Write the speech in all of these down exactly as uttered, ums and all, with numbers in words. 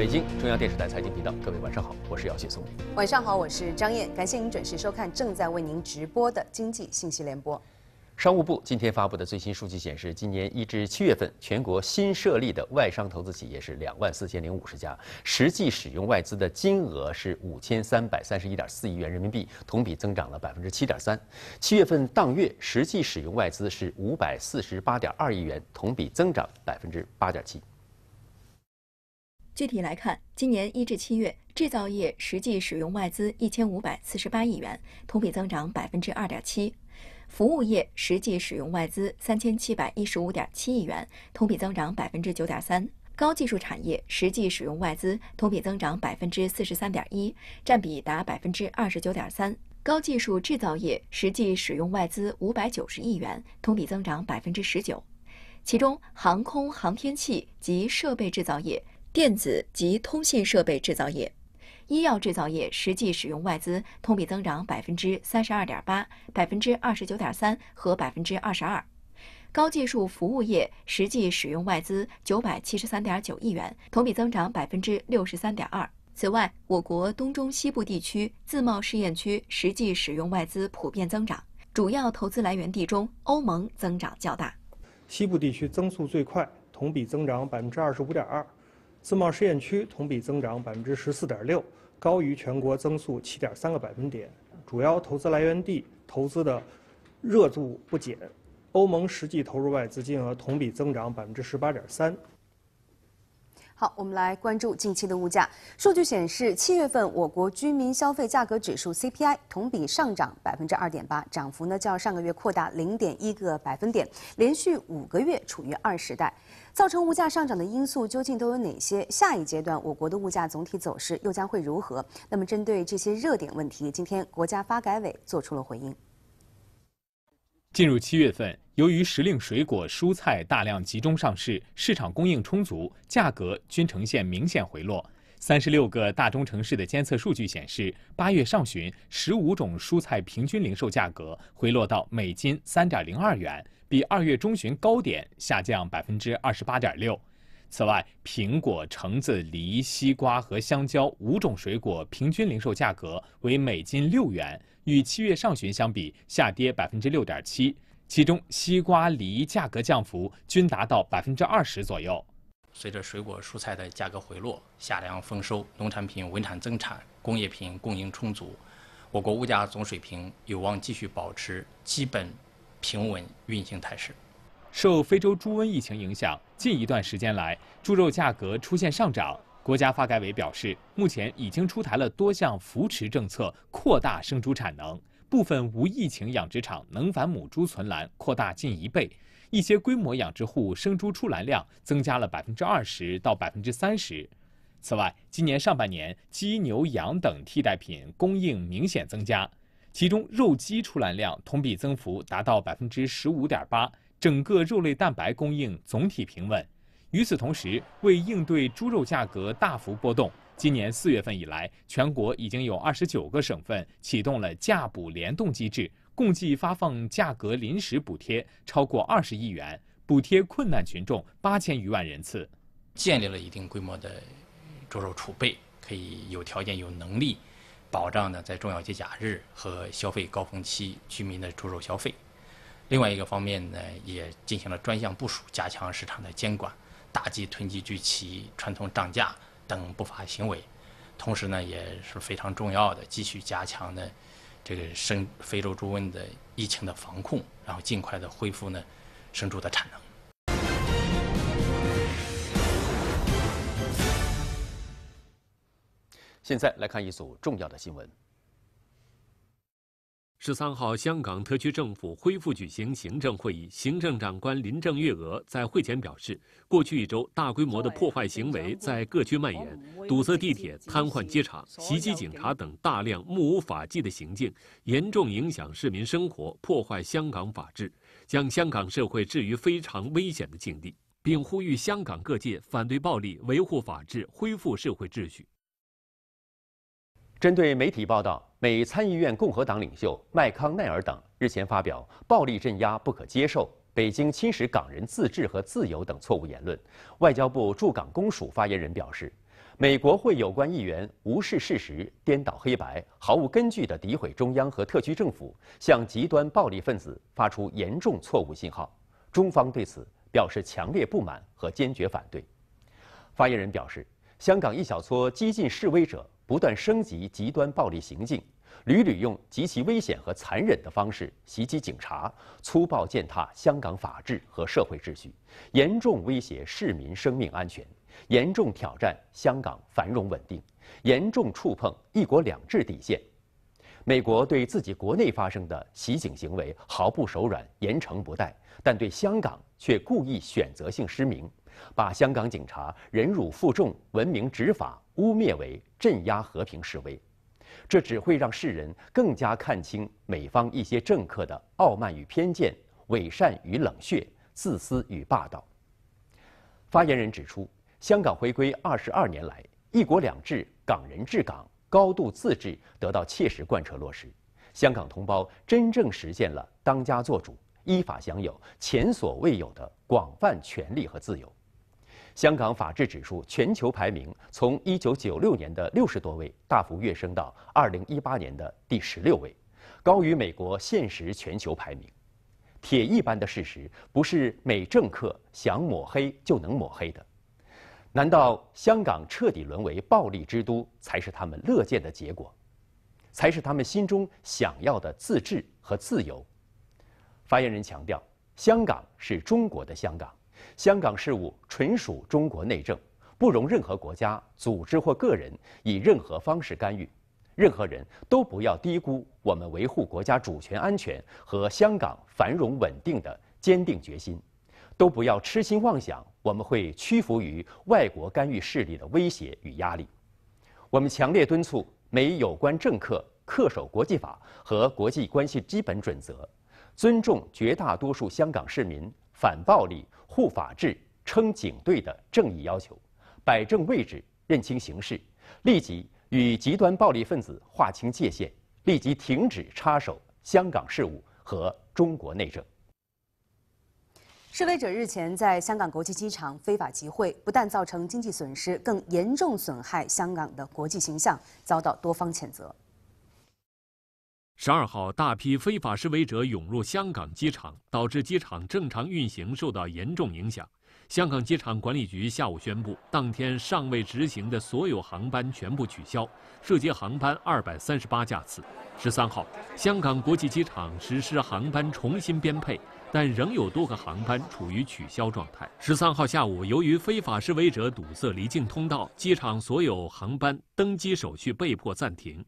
北京中央电视台财经频道，各位晚上好，我是姚雪松。 晚上好，我是张燕，感谢您准时收看正在为您直播的经济信息联播。 商务部今天发布的最新数据显示，今年一至七月份，全国新设立的外商投资企业是两万四千零五十家，实际使用外资的金额是五千三百三十一点四亿元人民币，同比增长了百分之七点三。七月份当月实际使用外资是五百四十八点二亿元，同比增长百分之八点七。 具体来看，今年一至七月，制造业实际使用外资一千五百四十八亿元，同比增长百分之二点七；服务业实际使用外资三千七百一十五点七亿元，同比增长百分之九点三；高技术产业实际使用外资同比增长百分之四十三点一，占比达百分之二十九点三；高技术制造业实际使用外资五百九十亿元，同比增长百分之十九。其中，航空航天器及设备制造业、电子及通信设备制造业、医药制造业实际使用外资同比增长百分之三十二点八、百分之二十九点三和百分之二十二。高技术服务业实际使用外资九百七十三点九亿元，同比增长百分之六十三点二。此外，我国东中西部地区自贸试验区实际使用外资普遍增长，主要投资来源地中，欧盟增长较大。 西部地区增速最快，同比增长百分之二十五点二。自贸试验区同比增长百分之十四点六，高于全国增速七点三个百分点。主要投资来源地投资的热度不减，欧盟实际投入外资金额同比增长百分之十八点三。 好，我们来关注近期的物价。数据显示，七月份我国居民消费价格指数 C P I 同比上涨百分之二点八，涨幅呢较上个月扩大零点一个百分点，连续五个月处于二时代。造成物价上涨的因素究竟都有哪些？下一阶段我国的物价总体走势又将会如何？那么，针对这些热点问题，今天国家发改委做出了回应。 进入七月份，由于时令水果、蔬菜大量集中上市，市场供应充足，价格均呈现明显回落。三十六个大中城市的监测数据显示，八月上旬，十五种蔬菜平均零售价格回落到每斤三点零二元，比二月中旬高点下降百分之二十八点六。此外，苹果、橙子、梨、西瓜和香蕉五种水果平均零售价格为每斤六元，与七月上旬相比下跌百分之六点七。其中，西瓜、梨价格降幅均达到百分之二十左右。 随着水果蔬菜的价格回落，夏粮丰收，农产品稳产增产，工业品供应充足，我国物价总水平有望继续保持基本平稳运行态势。 受非洲猪瘟疫情影响，近一段时间来，猪肉价格出现上涨。国家发改委表示，目前已经出台了多项扶持政策，扩大生猪产能。部分无疫情养殖场能繁母猪存栏扩大近一倍，一些规模养殖户生猪出栏量增加了百分之二十到百分之三十。此外，今年上半年鸡、牛、羊等替代品供应明显增加，其中肉鸡出栏量同比增幅达到百分之十五点八。整个肉类蛋白供应总体平稳。与此同时，为应对猪肉价格大幅波动，今年四月份以来，全国已经有二十九个省份启动了价补联动机制，共计发放价格临时补贴超过二十亿元，补贴困难群众八千余万人次， 建立了一定规模的猪肉储备，可以有条件、有能力保障呢在重要节假日和消费高峰期居民的猪肉消费。另外一个方面呢，也进行了专项部署，加强市场的监管，打击囤积聚齐、传统涨价等不法行为。同时呢，也是非常重要的，继续加强呢这个生非洲猪瘟的疫情的防控，然后尽快的恢复呢生猪的产能。 现在来看一组重要的新闻。 十三号，香港特区政府恢复举行行政会议，行政长官林郑月娥在会前表示，过去一周大规模的破坏行为在各区蔓延，堵塞地铁、瘫痪机场、袭击警察等大量目无法纪的行径，严重影响市民生活，破坏香港法治，将香港社会置于非常危险的境地，并呼吁香港各界反对暴力，维护法治，恢复社会秩序。 针对媒体报道，美参议院共和党领袖麦康奈尔等日前发表“暴力镇压不可接受”、“北京侵蚀港人自治和自由”等错误言论，外交部驻港公署发言人表示， 美国会有关议员无视事实、颠倒黑白、毫无根据地诋毁中央和特区政府，向极端暴力分子发出严重错误信号。中方对此表示强烈不满和坚决反对。发言人表示，香港一小撮激进示威者不断升级极端暴力行径，屡屡用极其危险和残忍的方式袭击警察，粗暴践踏香港法治和社会秩序，严重威胁市民生命安全，严重挑战香港繁荣稳定，严重触碰一国两制底线。美国对自己国内发生的袭警行为毫不手软，严惩不贷，但对香港却故意选择性失明，把香港警察忍辱负重、文明执法污蔑为镇压和平示威，这只会让世人更加看清美方一些政客的傲慢与偏见、伪善与冷血、自私与霸道。发言人指出，香港回归二十二年来，一国两制、港人治港、高度自治得到切实贯彻落实，香港同胞真正实现了当家作主，依法享有前所未有的广泛权利和自由。香港法治指数全球排名从一九九六年的六十多位大幅跃升到二零一八年的第十六位，高于美国现时全球排名。铁一般的事实不是美政客想抹黑就能抹黑的。难道香港彻底沦为暴力之都才是他们乐见的结果，才是他们心中想要的自治和自由？发言人强调，香港是中国的香港，香港事务纯属中国内政，不容任何国家、组织或个人以任何方式干预。任何人都不要低估我们维护国家主权安全和香港繁荣稳定的坚定决心，都不要痴心妄想我们会屈服于外国干预势力的威胁与压力。我们强烈敦促美有关政客恪守国际法和国际关系基本准则，尊重绝大多数香港市民反暴力、护法治、撑警队的正义要求，摆正位置，认清形势，立即与极端暴力分子划清界限，立即停止插手香港事务和中国内政。 示威者日前在香港国际机场非法集会，不但造成经济损失，更严重损害香港的国际形象，遭到多方谴责。 十二号，大批非法示威者涌入香港机场，导致机场正常运行受到严重影响。香港机场管理局下午宣布，当天尚未执行的所有航班全部取消，涉及航班二百三十八架次。十三号，香港国际机场实施航班重新编配，但仍有多个航班处于取消状态。十三号下午，由于非法示威者堵塞离境通道，机场所有航班登机手续被迫暂停。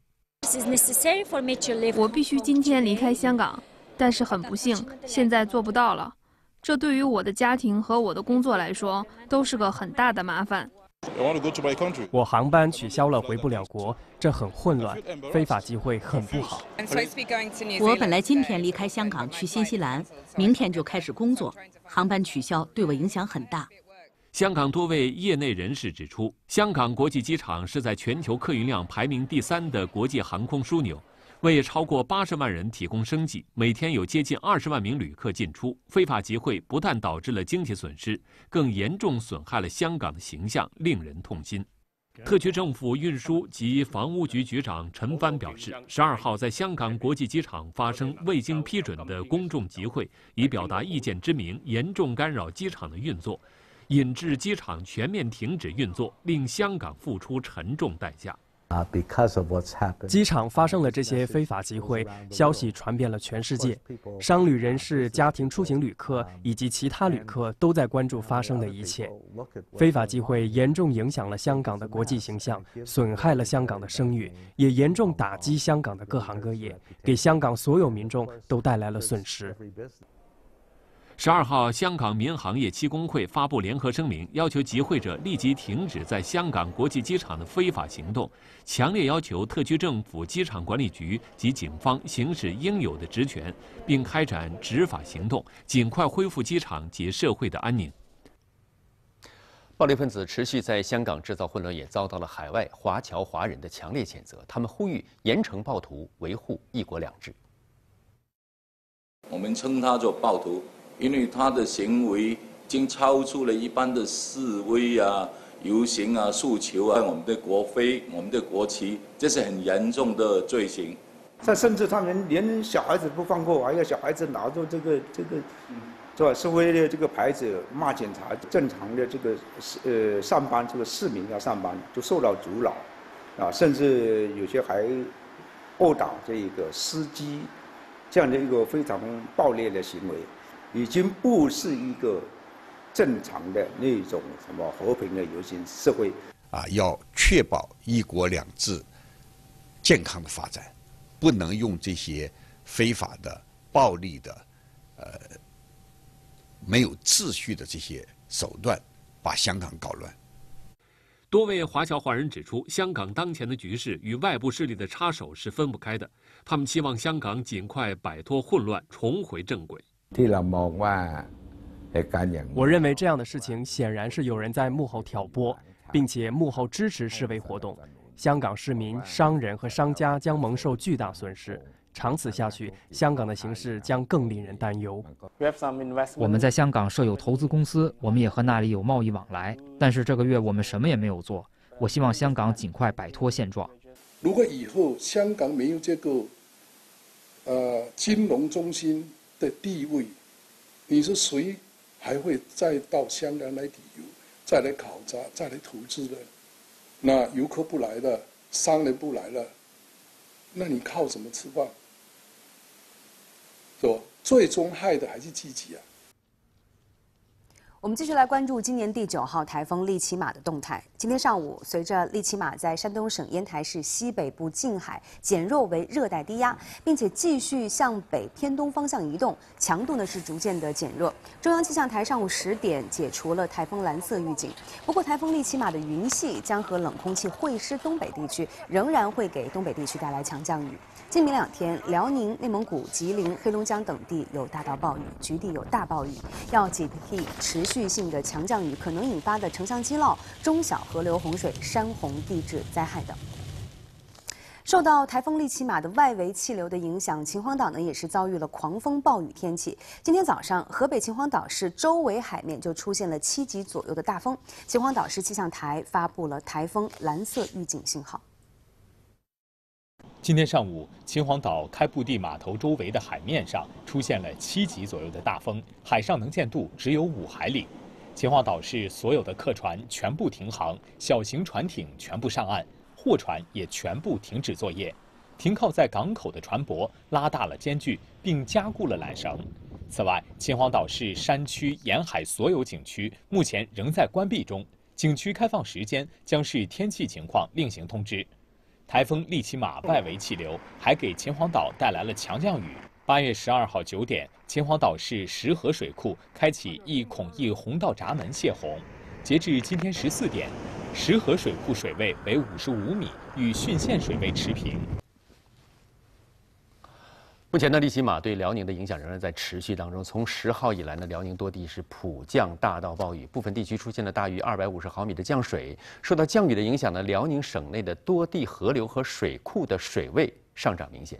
我必须今天离开香港，但是很不幸，现在做不到了。这对于我的家庭和我的工作来说，都是个很大的麻烦。 我航班取消了，回不了国，这很混乱，非法集会很不好。 我本来今天离开香港去新西兰，明天就开始工作，航班取消对我影响很大。 香港多位业内人士指出，香港国际机场是在全球客运量排名第三的国际航空枢纽，为超过八十万人提供生计，每天有接近二十万名旅客进出。非法集会不但导致了经济损失，更严重损害了香港的形象，令人痛心。特区政府运输及房屋局局长陈帆表示，十二号在香港国际机场发生未经批准的公众集会，以表达意见之名，严重干扰机场的运作，引致机场全面停止运作，令香港付出沉重代价。 机场发生了这些非法集会，消息传遍了全世界，商旅人士、家庭出行旅客以及其他旅客都在关注发生的一切。非法集会严重影响了香港的国际形象，损害了香港的声誉，也严重打击香港的各行各业，给香港所有民众都带来了损失。 十二号，香港民航业七工会发布联合声明，要求集会者立即停止在香港国际机场的非法行动，强烈要求特区政府、机场管理局及警方行使应有的职权，并开展执法行动，尽快恢复机场及社会的安宁。 暴力分子持续在香港制造混乱，也遭到了海外华侨华人的强烈谴责。他们呼吁严惩暴徒，维护一国两制。 我们称他做暴徒，因为他的行为已经超出了一般的示威啊， 游行啊、诉求啊，我们的国徽、我们的国旗，这是很严重的罪行。 甚至他们连小孩子不放过，还要小孩子拿着这个这个，是吧？社会的这个牌子骂警察，正常的这个呃上班这个市民要上班就受到阻扰，啊，甚至有些还殴打这个司机，这样的一个非常暴烈的行为，已经不是一个正常的那种什么和平的游行社会啊，要确保一国两制健康的发展。不能用这些非法的、暴力的、呃没有秩序的这些手段，把香港搞乱。 多位华侨华人指出，香港当前的局势与外部势力的插手是分不开的。他们期望香港尽快摆脱混乱，重回正轨。 我认为这样的事情显然是有人在幕后挑拨，并且幕后支持示威活动。香港市民、商人和商家将蒙受巨大损失，长此下去，香港的形势将更令人担忧。 我们在香港设有投资公司，我们也和那里有贸易往来，但是这个月我们什么也没有做。我希望香港尽快摆脱现状。 如果以后香港没有这个呃金融中心的地位，你说谁还会再到香港来旅游、再来考察、再来投资呢？那游客不来了，商人不来了，那你靠什么吃饭？是吧？最终害的还是自己啊。 我们继续来关注今年第九号台风利奇马的动态。今天上午，随着利奇马在山东省烟台市西北部近海减弱为热带低压，并且继续向北偏东方向移动，强度呢是逐渐的减弱。中央气象台上午十点解除了台风蓝色预警。不过，台风利奇马的云系将和冷空气会师东北地区，仍然会给东北地区带来强降雨。今明两天，辽宁、内蒙古、吉林、黑龙江等地有大到暴雨，局地有大暴雨，要警惕持续性的强降雨可能引发的城乡积涝、中小河流洪水、山洪地质灾害等。受到台风利奇马的外围气流的影响，秦皇岛呢也是遭遇了狂风暴雨天气。今天早上，河北秦皇岛市周围海面就出现了七级左右的大风，秦皇岛市气象台发布了台风蓝色预警信号。 今天上午，秦皇岛开埠地码头周围的海面上出现了七级左右的大风，海上能见度只有五海里。秦皇岛市所有的客船全部停航，小型船艇全部上岸，货船也全部停止作业。停靠在港口的船舶拉大了间距，并加固了缆绳。此外，秦皇岛市山区沿海所有景区目前仍在关闭中，景区开放时间将视天气情况另行通知。台风利奇马外围气流还给秦皇岛带来了强降雨。八月十二号九点，秦皇岛市石河水库开启一孔一洪道闸门泄洪。截至今天十四点，石河水库水位为五十五米，与汛县水位持平。目前呢，利奇马对辽宁的影响仍然在持续当中。从十号以来呢，辽宁多地是普降大到暴雨，部分地区出现了大于二百五十毫米的降水。受到降雨的影响呢，辽宁省内的多地河流和水库的水位上涨明显。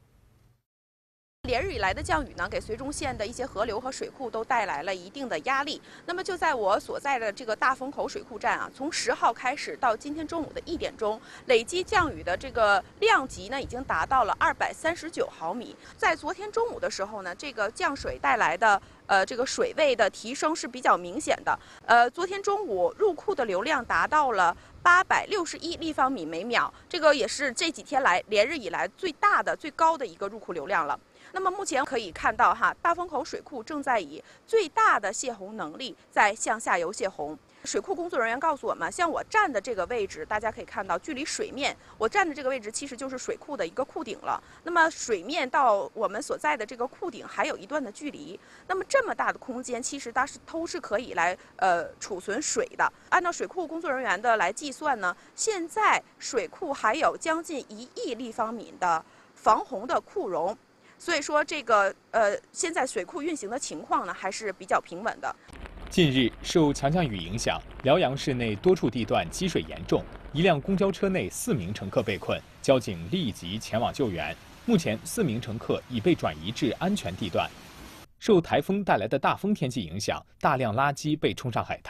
连日以来的降雨呢，给绥中县的一些河流和水库都带来了一定的压力。那么就在我所在的这个大风口水库站啊，从十号开始到今天中午的一点钟，累计降雨的这个量级呢，已经达到了二百三十九毫米。在昨天中午的时候呢，这个降水带来的呃这个水位的提升是比较明显的。呃，昨天中午入库的流量达到了八百六十一立方米每秒，这个也是这几天来连日以来最大的、最高的一个入库流量了。那么目前可以看到哈，大风口水库正在以最大的泄洪能力在向下游泄洪。水库工作人员告诉我们，像我站的这个位置，大家可以看到，距离水面我站的这个位置其实就是水库的一个库顶了。那么水面到我们所在的这个库顶还有一段的距离。那么这么大的空间，其实它是都是可以来呃储存水的。按照水库工作人员的来计算呢，现在水库还有将近一亿立方米的防洪的库容。所以说，这个呃，现在水库运行的情况呢，还是比较平稳的。 近日，受强降雨影响，辽阳市内多处地段积水严重，一辆公交车内四名乘客被困，交警立即前往救援。目前，四名乘客已被转移至安全地段。受台风带来的大风天气影响，大量垃圾被冲上海滩。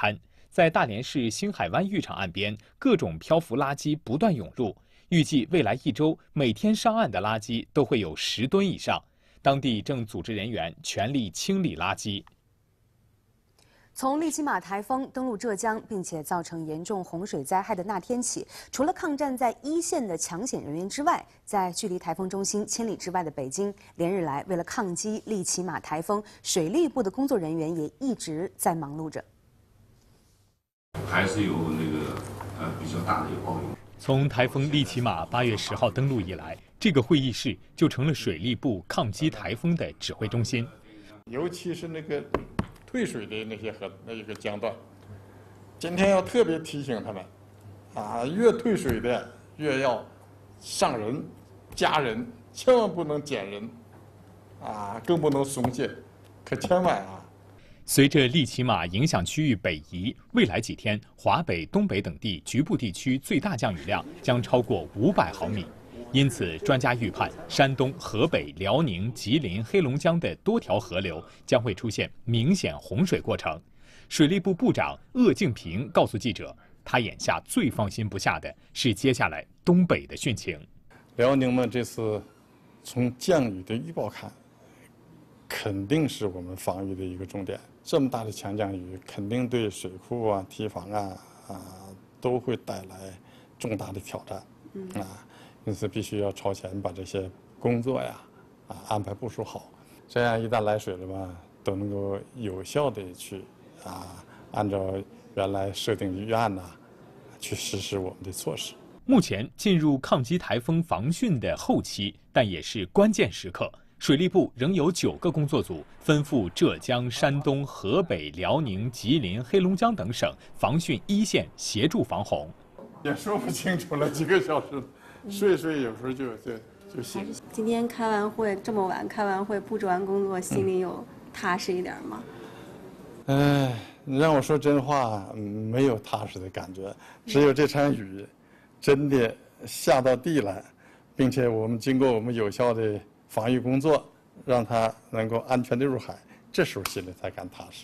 在大连市星海湾浴场岸边，各种漂浮垃圾不断涌入。预计未来一周，每天上岸的垃圾都会有十吨以上。当地正组织人员全力清理垃圾。 从利奇马台风登陆浙江，并且造成严重洪水灾害的那天起，除了抗战在一线的抢险人员之外，在距离台风中心千里之外的北京，连日来为了抗击利奇马台风，水利部的工作人员也一直在忙碌着。 还是有那个呃比较大的一个暴雨。 从台风利奇马八月十号登陆以来，这个会议室就成了水利部抗击台风的指挥中心， 尤其是那个退水的那些河那一个江段，今天要特别提醒他们，啊，越退水的越要上人、加人，千万不能减人，啊，更不能松懈，可千万啊！ 随着利奇马影响区域北移，未来几天，华北、东北等地局部地区最大降雨量将超过五百毫米。因此，专家预判，山东、河北、辽宁、吉林、黑龙江的多条河流将会出现明显洪水过程。水利部部长鄂敬平告诉记者，他眼下最放心不下的是接下来东北的汛情。 辽宁呢，这次从降雨的预报看，肯定是我们防御的一个重点。这么大的强降雨，肯定对水库啊、堤防啊啊都会带来重大的挑战啊，因此必须要超前把这些工作呀啊安排部署好，这样一旦来水了嘛，都能够有效的去啊按照原来设定预案呐去实施我们的措施。 目前进入抗击台风防汛的后期，但也是关键时刻。水利部仍有九个工作组分赴浙江、山东、河北、辽宁、吉林、黑龙江等省防汛一线协助防洪。 也说不清楚了，几个小时，睡睡有时候就就就醒。 今天开完会这么晚开完会布置完工作，心里有踏实一点吗？ 哎，你让我说真话，没有踏实的感觉，只有这场雨真的下到地来，并且我们经过我们有效的防御工作，让它能够安全的入海，这时候心里才敢踏实。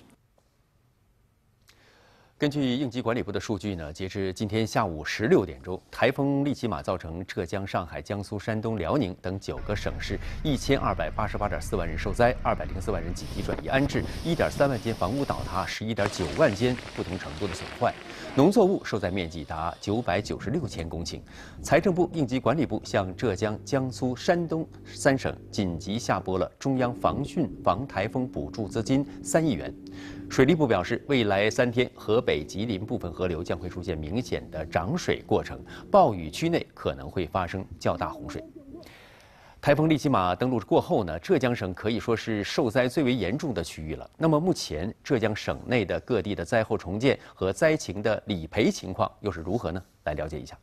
根据应急管理部的数据呢，截至今天下午十六点钟，台风利奇马造成浙江、上海、江苏、山东、辽宁等九个省市一千二百八十八点四万人受灾，二百零四万人紧急转移安置，一点三万间房屋倒塌，十一点九万间不同程度的损坏，农作物受灾面积达九百九十六千公顷。财政部、应急管理部向浙江、江苏、山东三省紧急下拨了中央防汛防台风补助资金三亿元。水利部表示，未来三天，河北、吉林部分河流将会出现明显的涨水过程，暴雨区内可能会发生较大洪水。台风利奇马登陆过后呢，浙江省可以说是受灾最为严重的区域了。那么目前浙江省内的各地的灾后重建和灾情的理赔情况又是如何呢？来了解一下。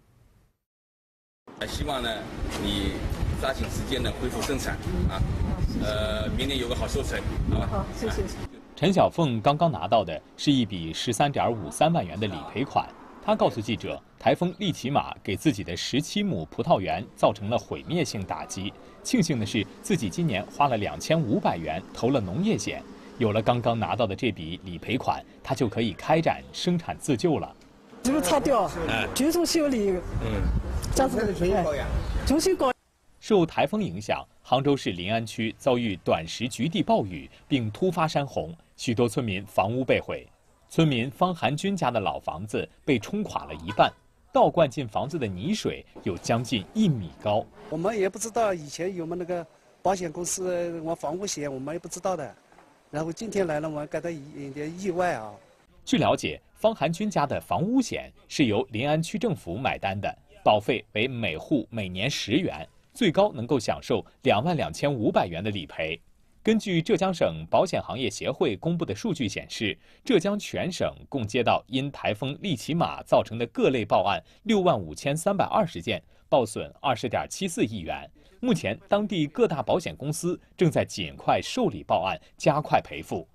希望呢，你抓紧时间呢恢复生产啊，呃，明年有个好收成，好吧？ 好，谢谢。 陈小凤刚刚拿到的是一笔十三点五三万元的理赔款。他告诉记者，台风利奇马给自己的十七亩葡萄园造成了毁灭性打击。庆幸的是，自己今年花了两千五百元投了农业险，有了刚刚拿到的这笔理赔款，他就可以开展生产自救了。 这个擦掉，就从修理，嗯，这是重新搞。 受台风影响，杭州市临安区遭遇短时局地暴雨，并突发山洪，许多村民房屋被毁。村民方寒军家的老房子被冲垮了一半，倒灌进房子的泥水有将近一米高。 我们也不知道以前有没有那个保险公司我房屋险，我们也不知道的。然后今天来了，我感到有点意外啊。 据了解，方寒军家的房屋险是由临安区政府买单的，保费为每户每年十元。最高能够享受两万两千五百元的理赔。根据浙江省保险行业协会公布的数据显示，浙江全省共接到因台风利奇马造成的各类报案六万五千三百二十件，报损二十点七四亿元。目前，当地各大保险公司正在尽快受理报案，加快赔付。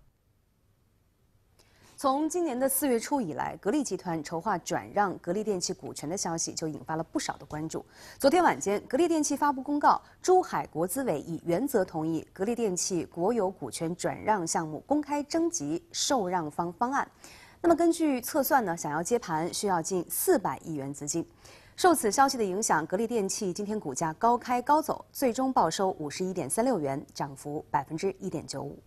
从今年的四月初以来，格力集团筹划转让格力电器股权的消息就引发了不少的关注。昨天晚间，格力电器发布公告，珠海国资委以原则同意格力电器国有股权转让项目公开征集受让方方案。 那么根据测算呢，想要接盘需要近四百亿元资金。受此消息的影响，格力电器今天股价高开高走，最终报收五十一点三六元，涨幅百分之一点九五。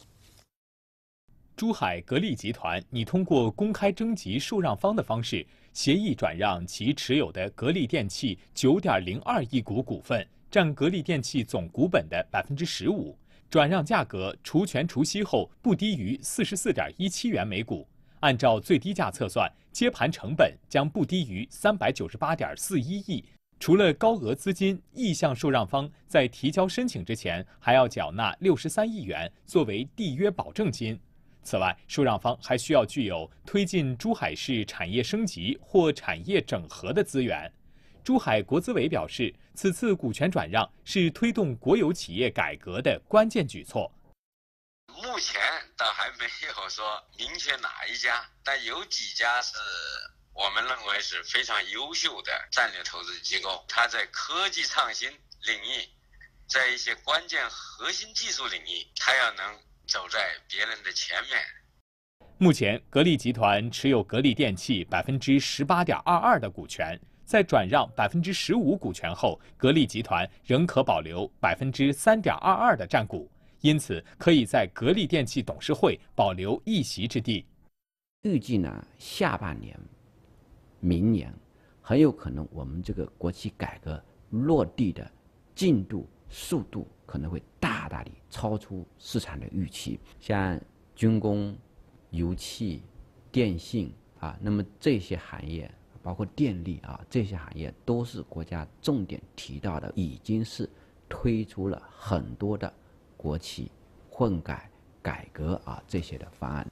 珠海格力集团拟通过公开征集受让方的方式，协议转让其持有的格力电器九点零二亿股股份，占格力电器总股本的百分之十五。转让价格除权除息后不低于四十四点一七元每股。按照最低价测算，接盘成本将不低于三百九十八点四一亿。除了高额资金，意向受让方在提交申请之前还要缴纳六十三亿元作为缔约保证金。此外，受让方还需要具有推进珠海市产业升级或产业整合的资源。珠海国资委表示，此次股权转让是推动国有企业改革的关键举措。 目前倒还没有说明确哪一家，但有几家是我们认为是非常优秀的战略投资机构，它在科技创新领域，在一些关键核心技术领域，它要能走在别人的前面。 目前，格力集团持有格力电器百分之十八点二二的股权，在转让百分之十五股权后，格力集团仍可保留百分之三点二二的占股。因此，可以在格力电器董事会保留一席之地。 预计呢，下半年、明年很有可能我们这个国企改革落地的进度、速度可能会大大地超出市场的预期。像军工、油气、电信啊，那么这些行业，包括电力啊，这些行业都是国家重点提到的，已经是推出了很多的国企混改、改革啊这些的方案。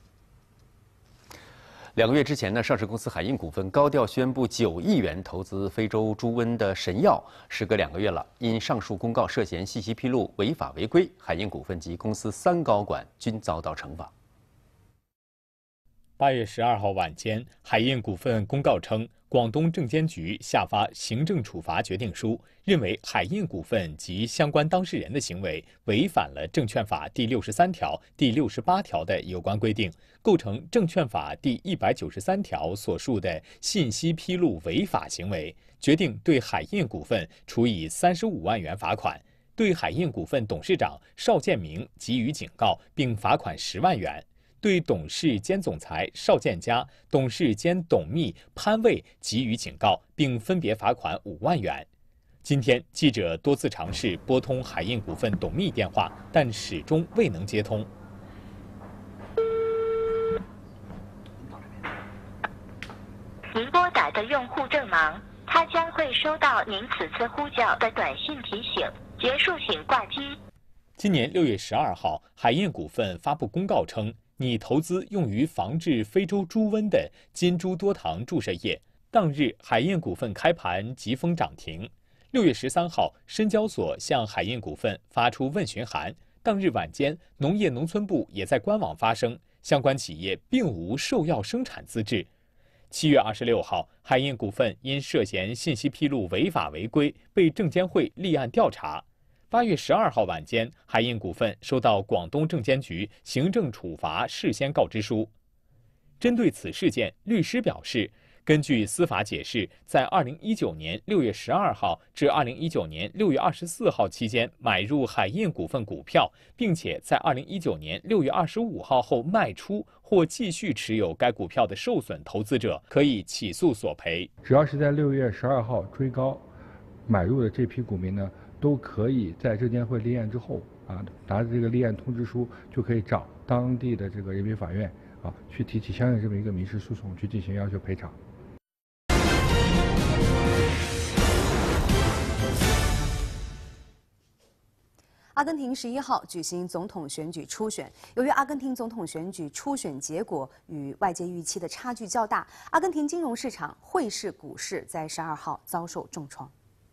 两个月之前呢，上市公司海印股份高调宣布九亿元投资非洲猪瘟的神药，时隔两个月了，因上述公告涉嫌信息披露违法违规，海印股份及公司三高管均遭到惩罚。 八月十二号晚间，海印股份公告称，广东证监局下发行政处罚决定书，认为海印股份及相关当事人的行为违反了证券法第六十三条、第六十八条的有关规定，构成证券法第一百九十三条所述的信息披露违法行为，决定对海印股份处以三十五万元罚款，对海印股份董事长邵建明给予警告，并罚款十万元。对董事兼总裁邵建佳、董事兼董秘潘卫给予警告，并分别罚款五万元。今天，记者多次尝试拨通海印股份董秘电话，但始终未能接通。 您拨打的用户正忙，他将会收到您此次呼叫的短信提醒。结束，请挂机。 今年六月十二号，海印股份发布公告称，拟投资用于防治非洲猪瘟的金猪多糖注射液。当日，海印股份开盘急封涨停。六月十三号，深交所向海印股份发出问询函。当日晚间，农业农村部也在官网发声，相关企业并无兽药生产资质。七月二十六号，海印股份因涉嫌信息披露违法违规，被证监会立案调查。八月十二号晚间，海印股份收到广东证监局行政处罚事先告知书。针对此事件，律师表示，根据司法解释，在二零一九年六月十二号至二零一九年六月二十四号期间买入海印股份股票，并且在二零一九年六月二十五号后卖出或继续持有该股票的受损投资者，可以起诉索赔。 只要是在六月十二号追高买入的这批股民呢，都可以在证监会立案之后啊，拿着这个立案通知书，就可以找当地的这个人民法院啊，去提起相应这么一个民事诉讼，去进行要求赔偿。 阿根廷十一号举行总统选举初选，由于阿根廷总统选举初选结果与外界预期的差距较大，阿根廷金融市场、汇市、股市在十二号遭受重创。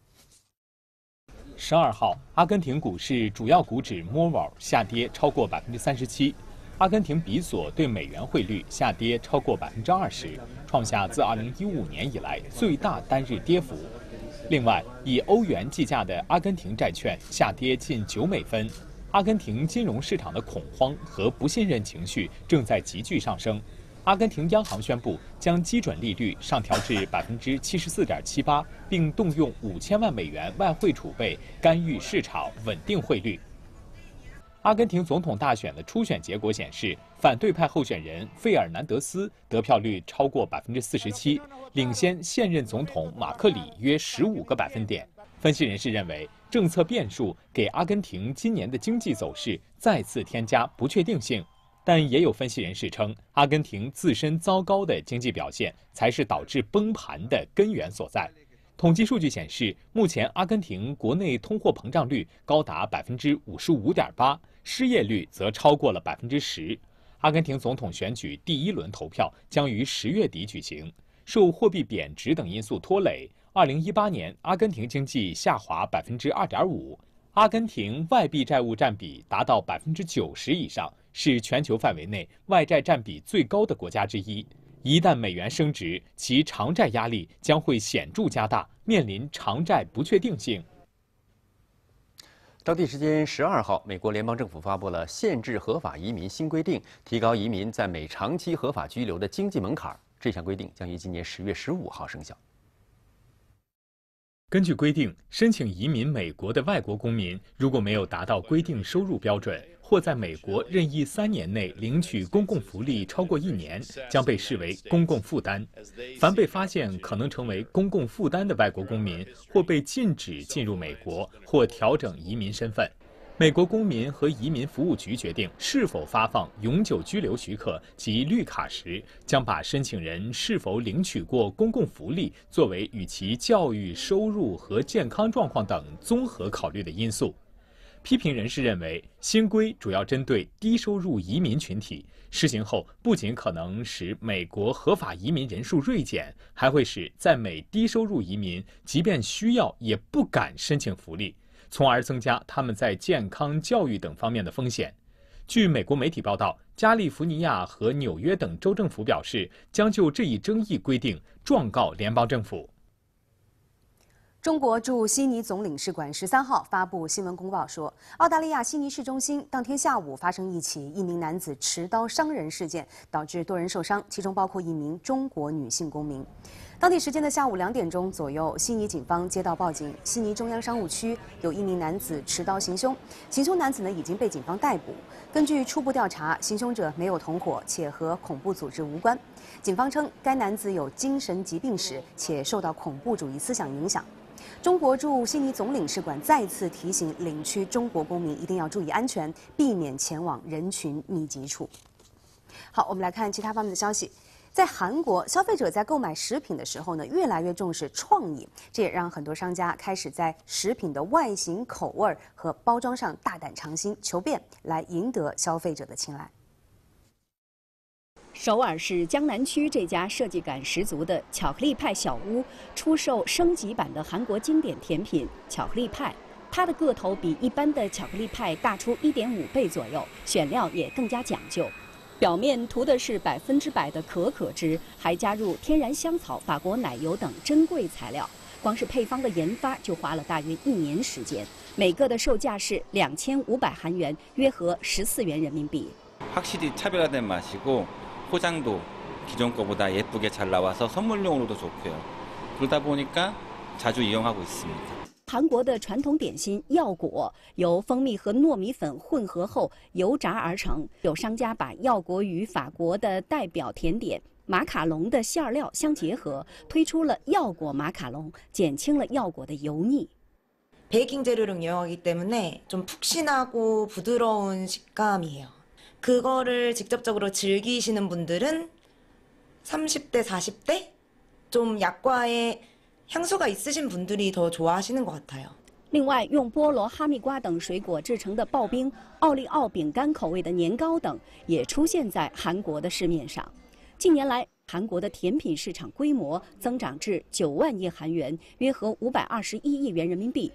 十二号，阿根廷股市主要股指摩尔下跌超过百分之三十七，阿根廷比索对美元汇率下跌超过百分之二十，创下自二零一五年以来最大单日跌幅。另外，以欧元计价的阿根廷债券下跌近九美分。阿根廷金融市场的恐慌和不信任情绪正在急剧上升。 阿根廷央行宣布将基准利率上调至百分之七十四点七八，并动用五千万美元外汇储备干预市场，稳定汇率。阿根廷总统大选的初选结果显示，反对派候选人费尔南德斯得票率超过百分之四十七，领先现任总统马克里约十五个百分点。分析人士认为，政策变数给阿根廷今年的经济走势再次添加不确定性。但也有分析人士称，阿根廷自身糟糕的经济表现才是导致崩盘的根源所在。统计数据显示，目前阿根廷国内通货膨胀率高达百分之五十五点八，失业率则超过了百分之十。阿根廷总统选举第一轮投票将于十月底举行。受货币贬值等因素拖累，二零一八年阿根廷经济下滑百分之二点五。阿根廷外币债务占比达到百分之九十以上，是全球范围内外债占比最高的国家之一。一旦美元升值，其偿债压力将会显著加大，面临偿债不确定性。 当地时间十二号，美国联邦政府发布了限制合法移民新规定，提高移民在美长期合法居留的经济门槛。这项规定将于今年十月十五号生效。 根据规定，申请移民美国的外国公民，如果没有达到规定收入标准，或在美国任意三年内领取公共福利超过一年，将被视为公共负担。凡被发现可能成为公共负担的外国公民，或被禁止进入美国，或调整移民身份。美国公民和移民服务局决定是否发放永久居留许可及绿卡时，将把申请人是否领取过公共福利作为与其教育、收入和健康状况等综合考虑的因素。批评人士认为，新规主要针对低收入移民群体，施行后不仅可能使美国合法移民人数锐减，还会使在美低收入移民即便需要也不敢申请福利，从而增加他们在健康、教育等方面的风险。据美国媒体报道，加利福尼亚和纽约等州政府表示，将就这一争议规定状告联邦政府。 中国驻悉尼总领事馆十三号发布新闻公报说，澳大利亚悉尼市中心当天下午发生一起一名男子持刀伤人事件，导致多人受伤，其中包括一名中国女性公民。当地时间的下午两点钟左右，悉尼警方接到报警，悉尼中央商务区有一名男子持刀行凶，行凶男子呢已经被警方逮捕。根据初步调查，行凶者没有同伙，且和恐怖组织无关。警方称，该男子有精神疾病史，且受到恐怖主义思想影响。中国驻悉尼总领事馆再次提醒领区中国公民一定要注意安全，避免前往人群密集处。好，我们来看其他方面的消息。在韩国，消费者在购买食品的时候呢，越来越重视创意，这也让很多商家开始在食品的外形、口味和包装上大胆尝新、求变，来赢得消费者的青睐。 首尔市江南区这家设计感十足的巧克力派小屋，出售升级版的韩国经典甜品巧克力派。它的个头比一般的巧克力派大出一点五倍左右，选料也更加讲究。表面涂的是百分之百的可可脂，还加入天然香草、法国奶油等珍贵材料。光是配方的研发就花了大约一年时间，每个的售价是两千五百韩元，约合十四元人民币。 확실히 차별화된 맛이고 포장도 기존 거보다 예쁘게 잘 나와서 선물용으로도 좋고요. 그러다 보니까 자주 이용하고 있습니다. 韩国的传统点心药果由蜂蜜和糯米粉混合后油炸而成，有商家把药果与法国的代表甜点马卡龙的馅料相结合，推出了药果马卡龙，减轻了药果的油腻。 베이킹 재료로 유명하기 때문에 좀 푹신하고 부드러운 식감이에요. 그거를 직접적으로 즐기시는 분들은 삼십 대, 사십 대 좀 약과의 향수가 있으신 분들이 더 좋아하시는 것 같아요. 另外，用菠萝、哈密瓜等水果制成的刨冰、奥利奥饼干口味的年糕等，也出现在韩国的市面上。近年来，韩国的甜品市场规模增长至九万亿韩元，约合五百二十一亿元人民币。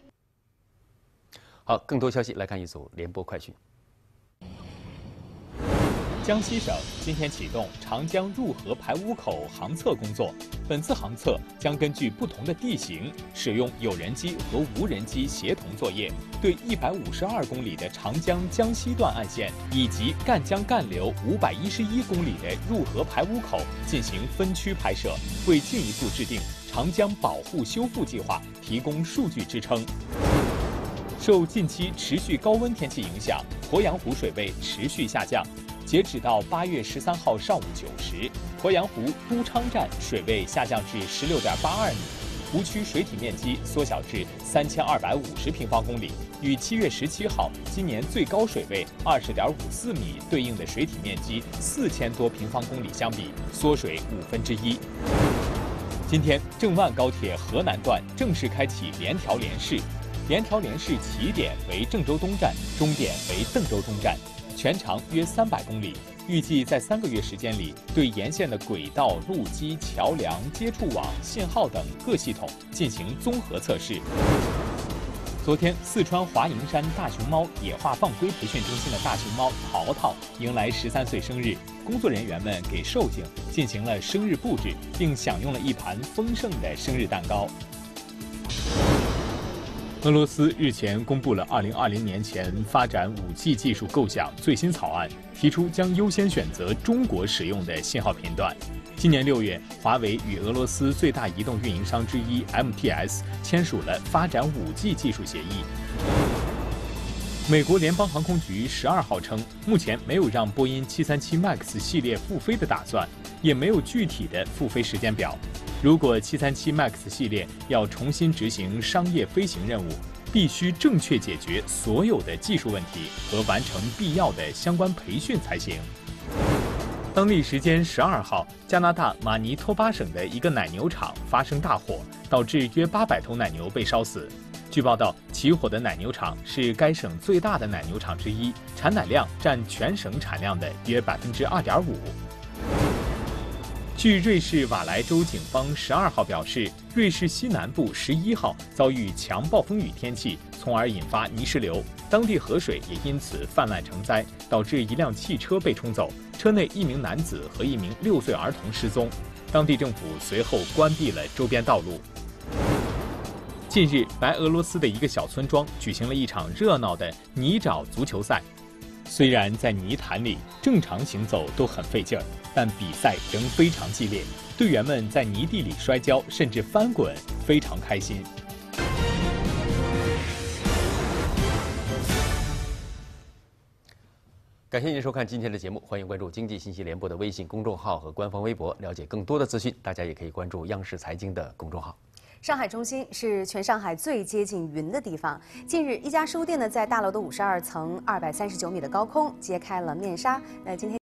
好，更多消息来看一组联播快讯。 江西省今天启动长江入河排污口航测工作。本次航测将根据不同的地形，使用有人机和无人机协同作业，对一百五十二公里的长江江西段岸线以及赣江干流五百一十一公里的入河排污口进行分区拍摄，为进一步制定长江保护修复计划提供数据支撑。受近期持续高温天气影响，鄱阳湖水位持续下降。截止到八月十三号上午九时，鄱阳湖都昌站水位下降至十六点八二米，湖区水体面积缩小至三千二百五十平方公里，与七月十七号今年最高水位二十点五四米对应的水体面积四千多平方公里相比，缩水五分之一。今天，郑万高铁河南段正式开启联调联试，联调联试起点为郑州东站，终点为邓州中站。全长约三百公里，预计在三个月时间里，对沿线的轨道、路基、桥梁、接触网、信号等各系统进行综合测试。昨天，四川华蓥山大熊猫野化放归培训中心的大熊猫淘淘迎来十三岁生日，工作人员们给寿星进行了生日布置，并享用了一盘丰盛的生日蛋糕。俄罗斯日前公布了二零二零年前发展五 G 技术构想最新草案，提出将优先选择中国使用的信号频段。今年六月，华为与俄罗斯最大移动运营商之一 M T S 签署了发展五 G 技术协议。美国联邦航空局十二号称，目前没有让波音七三七 MAX 系列复飞的打算，也没有具体的复飞时间表。如果七三七 MAX 系列要重新执行商业飞行任务，必须正确解决所有的技术问题和完成必要的相关培训才行。当地时间十二号，加拿大马尼托巴省的一个奶牛场发生大火，导致约八百头奶牛被烧死。据报道，起火的奶牛场是该省最大的奶牛场之一，产奶量占全省产量的约百分之二点五。据瑞士瓦莱州警方十二号表示，瑞士西南部十一号遭遇强暴风雨天气，从而引发泥石流，当地河水也因此泛滥成灾，导致一辆汽车被冲走，车内一名男子和一名六岁儿童失踪。当地政府随后关闭了周边道路。近日，白俄罗斯的一个小村庄举行了一场热闹的泥沼足球赛。虽然在泥潭里正常行走都很费劲儿，但比赛仍非常激烈，队员们在泥地里摔跤，甚至翻滚，非常开心。 感谢您收看今天的节目，欢迎关注经济信息联播的微信公众号和官方微博，了解更多的资讯。大家也可以关注央视财经的公众号。 上海中心是全上海最接近云的地方。近日，一家书店呢在大楼的五十二层二百三十九米的高空揭开了面纱。那今天。